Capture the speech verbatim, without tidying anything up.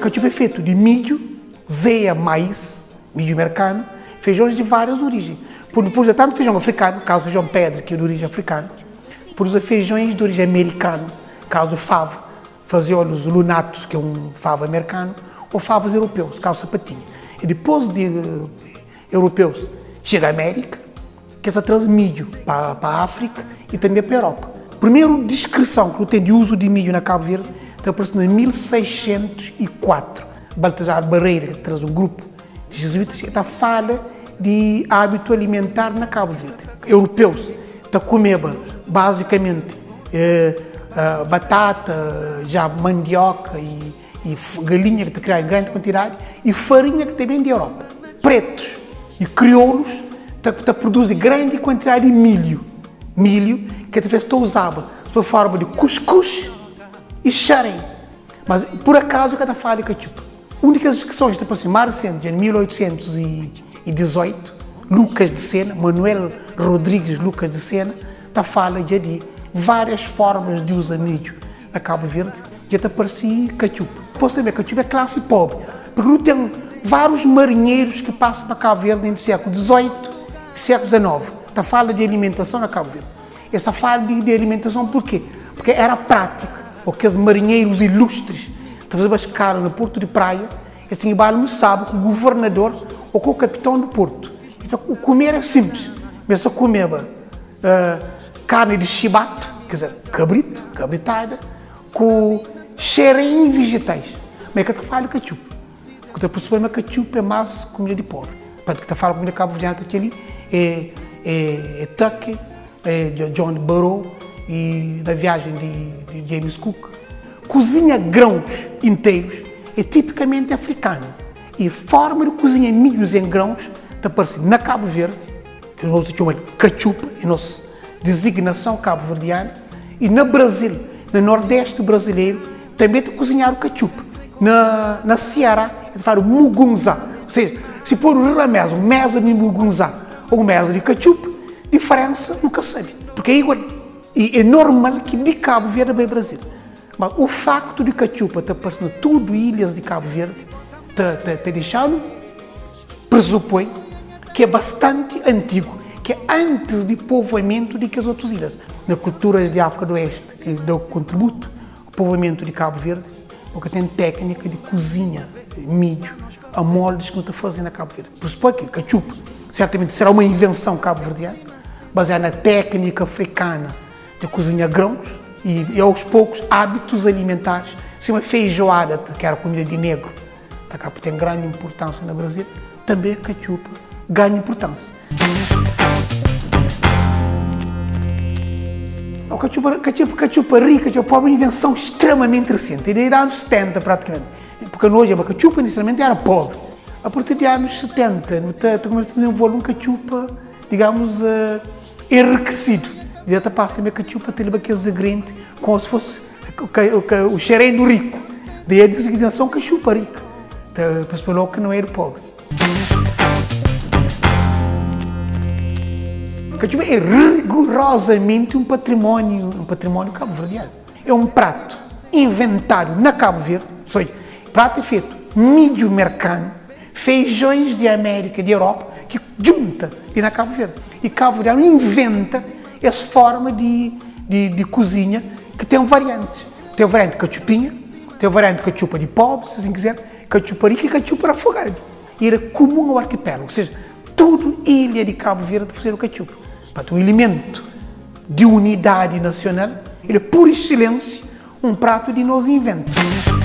cachupa é feito de milho, zeia, maíz, milho americano, feijões de várias origens. Por, por usar tanto feijão africano, caso feijão pedra, que é de origem africana, por usar feijões de origem americana, caso favo, faziolos lunatos, que é um favo americano, ou favos europeus, caso sapatinho. E depois de uh, europeus, chega a América, que essa traz milho para, para a África e também para a Europa. A primeira descrição que tem de uso de milho na Cabo Verde está aparecendo em mil seiscentos e quatro. Baltazar Barreira, que traz um grupo de jesuítas, que está fala de hábito alimentar na Cabo Verde. Europeus, está comendo basicamente eh, uh, batata, já mandioca e, e galinha que está criada em grande quantidade e farinha que também da Europa. Pretos e crioulos está produzem grande quantidade de milho. Milho que às vezes está usado sob forma de cuscuz e xarém. Mas por acaso cada fala de cachupa. Únicas descrições está assim, mais recente, em mil oitocentos e dezoito, Lucas de Sena, Manuel Rodrigues Lucas de Sena, está fala já de várias formas de usar milho na Cabo Verde, já está parecia cachupa. Posso saber que cachupa é classe pobre, porque não tem vários marinheiros que passam para Cabo Verde entre o século dezoito e século dezenove. Está fala de alimentação na Cabo Verde. Essa fala de, de alimentação por quê? Porque era prática. Aqueles marinheiros ilustres que faziam escala no porto de praia, assim, igual sabe com o governador ou com o capitão do porto. Então, o comer é simples. Mas só comeva uh, carne de chibato, quer dizer, cabrito, cabritada, com xerém vegetais. Mas é que está falando de cachupa. O que está percebendo que cachupa é mais comida de pobre. Portanto, que está falando de comida cabo-verdiana aqui é, é, é Tucker, é John Burroughs e da viagem de, de James Cook. Cozinha grãos inteiros é tipicamente africano. E a forma de cozinhar milhos em grãos está parecendo na Cabo Verde, que nós chamamos de cachupa, é a nossa designação cabo-verdiana, e no Brasil, no Nordeste brasileiro, também está cozinhar o cachupa. Na, na Ceará, é de fazer o mugunzá. Ou seja, se pôr o rio mesmo, mesa de mugunzá ou mesa de cachupa, diferença nunca sabe, porque é igual. E é normal que de Cabo Verde vem Brasil. Mas o facto de cachupa estar parecendo tudo ilhas de Cabo Verde, está deixando, pressupõe que é bastante antigo, que é antes do povoamento de que as outras ilhas. Na cultura de África do Oeste, que deu contributo ao povoamento de Cabo Verde, porque tem técnica de cozinha, milho, a moldes que não está fazendo na Cabo Verde. Pressupõe que cachupa certamente será uma invenção cabo-verdiana, baseada na técnica africana de cozinha grãos e, e aos poucos hábitos alimentares. Se uma feijoada, que era comida de negro, que tem grande importância no Brasil, também a cachupa ganha importância. A cachupa, cachupa, cachupa rica, cachupa é uma invenção extremamente recente, desde os anos setenta praticamente. Porque hoje a cachupa inicialmente era pobre. A partir dos anos setenta, começou a desenvolver um cachupa, digamos, uh, enriquecido. E até passa também a cachupa tem aqueles ingredientes como se fosse o, o, o xerém do rico. Daí a designação cachupa rica. Então, para falar que não era pobre. A cachupa é rigorosamente um património, um património cabo-verdiano. É um prato inventado na Cabo Verde, ou seja, o prato é feito milho americano, feijões de América, de Europa, que junta e na Cabo Verde. E Cabo Verde inventa essa forma de, de, de cozinha que tem variantes. Tem a variante de cachupinha, tem a variante de cachupa de pobre, se assim quiser, cachupa rica e cachupa afogado. E era comum ao arquipélago, ou seja, toda ilha de Cabo Verde fazer o cachupa. Portanto, um elemento de unidade nacional, ele é por excelência um prato de nos inventos.